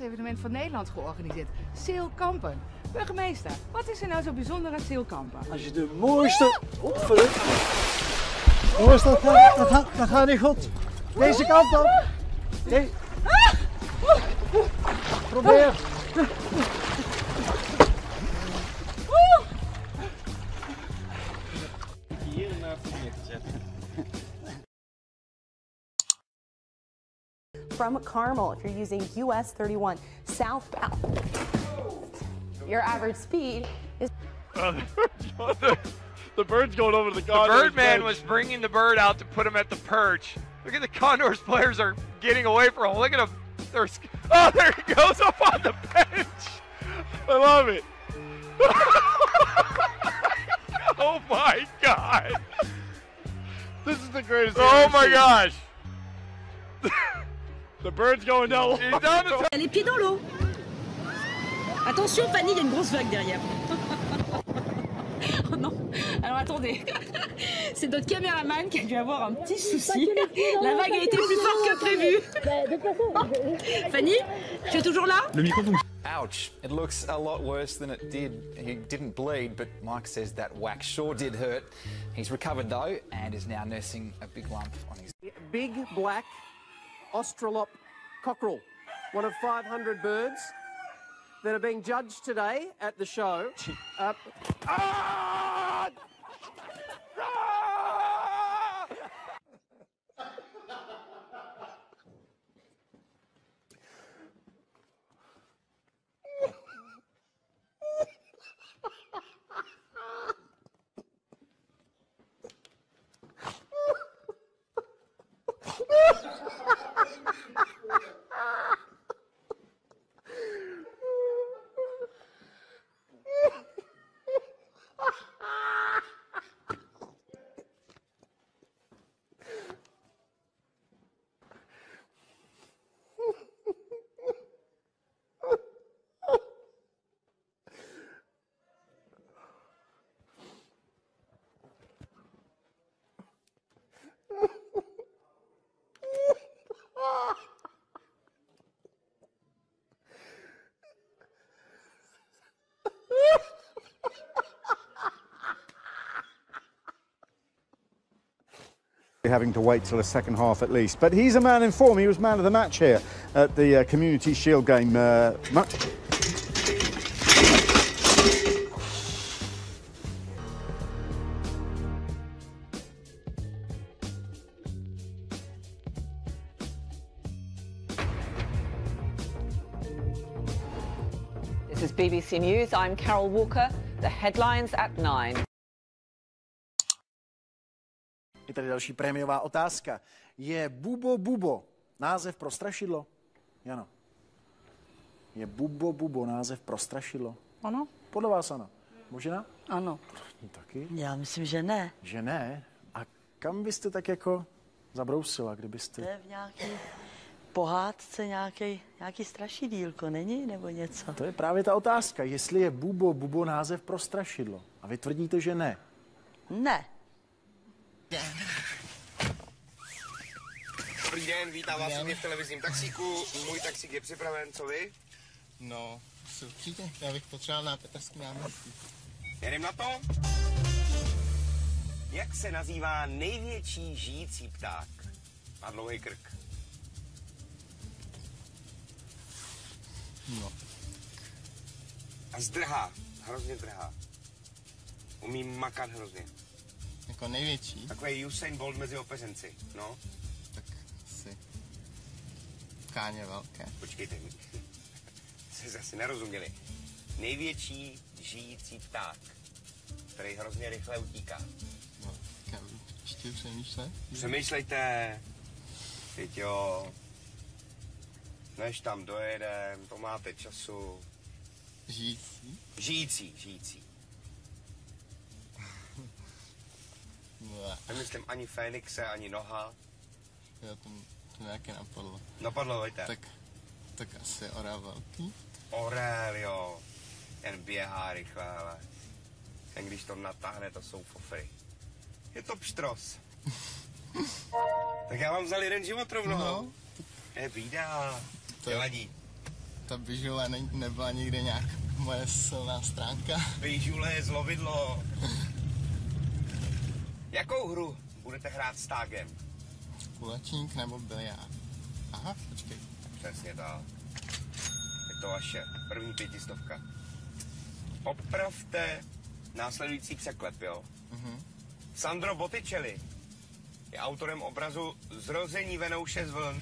evenement van Nederland georganiseerd. Zeilkampen. Burgemeester, wat is er nou zo bijzonder aan zeilkampen? Als je de mooiste... Jongens, dat gaat niet goed. Deze kant op. Nee. Probeer. Hier een neer te zetten. From Carmel, if you're using US 31 southbound, your average speed is... The bird's going over the Condors. The Birdman was bringing the bird out to put him at the perch. Look at the Condors players are getting away from him. Look at him. Oh, there he goes up on the bench. I love it. Oh my God. This is the greatest. Oh my gosh. The bird's going down. He's down the Les pieds dans l'eau. Attention Fanny, il y a une grosse vague derrière. Oh non. Alors attendez. C'est notre caméraman qui a dû avoir un petit souci. La vague a été plus forte que prévu. Fanny, tu es toujours là? Le micro fonctionne. Ouch. It looks a lot worse than it did. He didn't bleed, but Mike says that whack sure did hurt. He's recovered though and is now nursing a big lump on his... Big black Australorp cockerel, one of 500 birds that are being judged today at the show. Having to wait till the second half at least, but he's a man in form. He was man of the match here at the Community Shield game. This is BBC News. I'm Carol Walker. The headlines at 9. Je tady další prémiová otázka. Je Bubo Bubo název pro strašidlo? Jano. Je Bubo Bubo název pro strašidlo? Ano. Podle vás ano. Možná? Ano. Taky? Já myslím, že ne. Že ne? A kam byste tak jako zabrousila, kdybyste... To je v nějaký pohádce nějaký strašidílko, není? Nebo něco? To je právě ta otázka. Jestli je Bubo Bubo název pro strašidlo. A vy tvrdíte, že ne. Ne. Dobrý den, vítám vás v televizním taxíku. Můj taxík je připraven, co vy? No, určitě. Já bych potřeboval na Petrský náměstí. Jedem na to? Jak se nazývá největší žijící pták? Má dlouhý krk. No. A zdrhá. Hrozně drhá. Umí makat hrozně. Jako největší? Takový Usain Bolt mezi opeřenci, no. Tak si... Káně velké. Počkejte mi. Jste zase nerozuměli. Největší žijící pták, který hrozně rychle utíká. No, tak ještě přemýšlej. Přemýšlejte. Teď jo. Než tam dojedem, to máte času. Žijící? Žijící. No. Nemyslím ani Fénixe, ani noha. Jo, to nějaké napadlo. Napadlo, vejte. Tak asi orel velký. Orel, jo. Jen běhá rychle, ale jen když to natáhne, to jsou fofry. Je to pštros. Tak já vám vzal jeden život rovnou. No. Je bída. To nevadí. ta bižule nebyla nikdy nějak moje silná stránka. Bižule je zlovidlo. Jakou hru budete hrát s tágem? Kulečník nebo biliard? Aha, počkej. Přesně tak. Je to vaše první 500. Opravte následující překlep, jo? Sandro Botticelli je autorem obrazu Zrození Venouše z vln.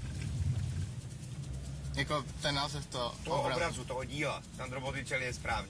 Jako ten název toho obrazu, toho díla. Sandro Botticelli je správně.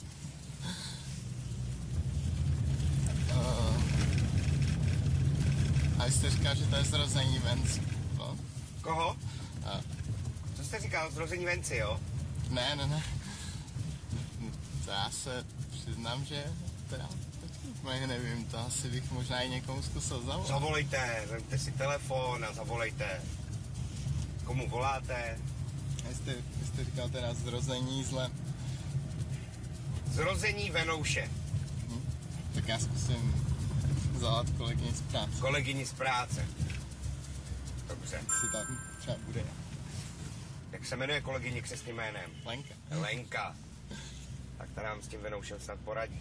A jste říkal, že to je Zrození Venci, no? Koho? Co jste říkal? Zrození Venci, jo? Ne. To já se přiznám, že teda taky nevím, to asi bych možná i někomu zkusil zavolat. Zavolejte, vezměte si telefon a zavolejte. Komu voláte? Vy jste říkal teda Zrození zle. Zrození Venouše. Tak já zkusím zavolat kolegyni z práce. Kolegyni z práce. Dobře. Si tam třeba bude. Jak se jmenuje kolegyně křestním jménem? Lenka. Lenka. Tak ta nám s tím Venoušem snad poradí.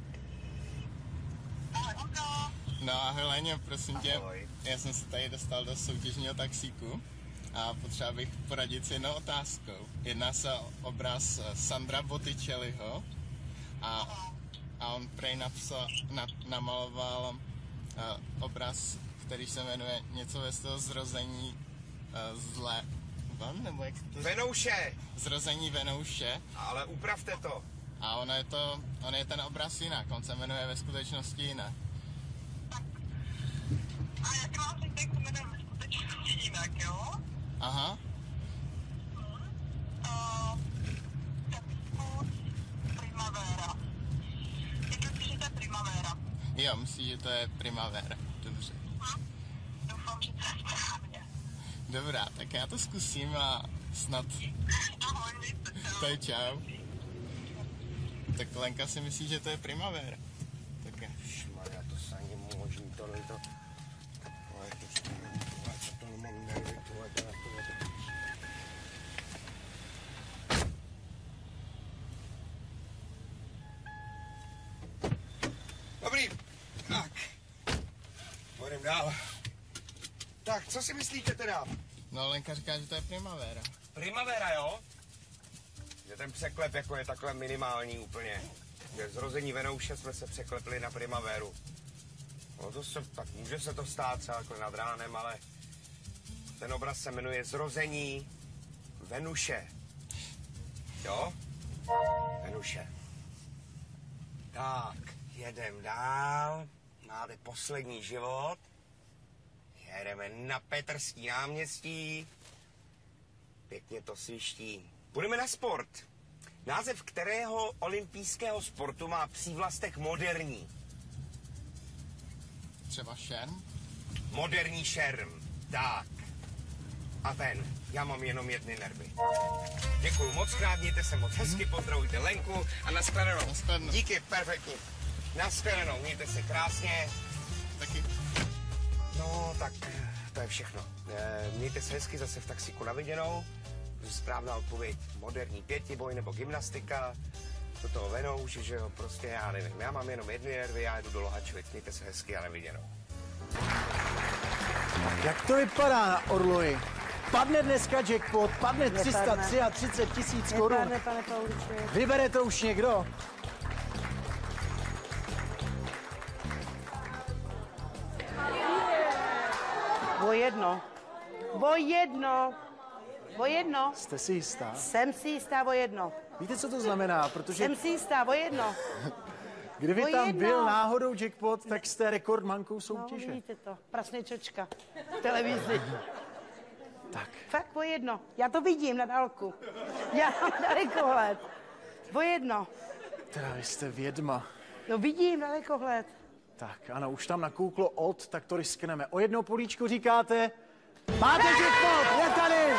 No ahoj Léňo, prosím tě, Ahoj. já jsem se tady dostal do soutěžního taxíku a potřeba bych poradit s jednou otázkou. Jedná se o obraz Sandra Botticelliho a on prej namaloval obraz, který se jmenuje něco ve stylu Zrození zle. Nebo jak to... Venouše! Zrození Venouše. Ale upravte to. A on je ten obraz jinak, on se jmenuje ve skutečnosti jinak. A jak vlastně text se jmenuje ve skutečnosti jinak, jo? Aha. Primavera. Jak myslíš, že to je Primavera? Jo, myslíš, že to je Primavera. Dobře. Doufám, že to je správně. Dobrá, tak já to zkusím a snad... Ahoj, víte, čau. To je čau. Tak Lenka si myslí, že to je Primavera. Tak je. Šmarja, to se ani možný, tohle to... Ale to nemám nervy, tohle. Dobrý, tak. Půjdem dál. Tak, co si myslíte teda? No, Lenka říká, že to je Primavera. Primavera, jo? Že ten překlep jako je takhle minimální úplně. Že Zrození Venouše jsme se překlepli na Primaveru. No to se, tak může se to stát třeba jako nad ránem, ale ten obraz se jmenuje Zrození Venuše. Jo? Venuše. Tak, jedem dál. Máte poslední život. Jedeme na Petrský náměstí. Pěkně to sviští. Půjdeme na sport. Název kterého olympijského sportu má přívlastek moderní? Třeba šerm? Moderní šerm. Tak. A ten. Já mám jenom jedny nervy. Děkuju moc krát, mějte se moc hezky, pozdravujte Lenku a nashledanou. Díky, perfektní. Nashledanou, mějte se krásně. Taky. No, tak to je všechno. Mějte se hezky zase v taxíku na viděnou. Správná odpověď moderní pětiboj nebo gymnastika. Do toho Venouše, že jo, prostě já nevím. Já mám jenom jedny nervy, já jdu do Lohačovic. Mějte se hezky a na viděnou. Jak to vypadá na Orloji? Padne dneska jackpot, padne 333 000 korun. Nepadne, pane Pauličku. Vybere to už někdo? O jedno. Jste si jistá? Jsem si jistá o jedno. Víte, co to znamená? Protože Jsem si jistá o jedno. kdyby o tam jedno. byl náhodou jackpot, tak jste rekordmankou soutěže. No, vidíte to. Prasnečočka. V televizi. Tak. Fakt o jedno. Já to vidím na dálku. Já mám dalekohled. O jedno. Teda vy jste vědma. No vidím dalekohled. Tak, ano, už tam nakouklo od, tak to riskneme. O jedno políčko říkáte. Máte jackpot, je tady!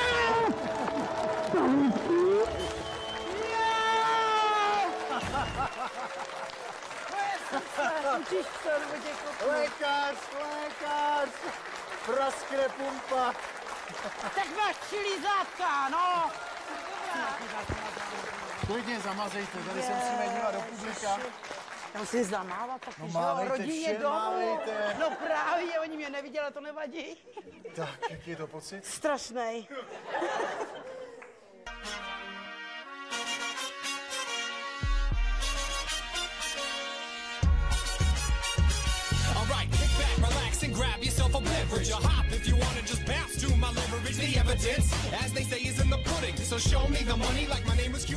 Lékař! Praskne pumpa. Tak máš čilí zátka, no! Klidně zamazejte, tady se musíme dívat do publika. Já musím zamávat taky, No že mávejte jo, rodině všem, domů. mávejte. No právě, oni mě neviděli, to nevadí. Tak, jaký je to pocit? Strašnej. And grab yourself a beverage, a hop if you wanna just bounce to my leverage. The evidence, as they say, is in the pudding. So show me the money like my name was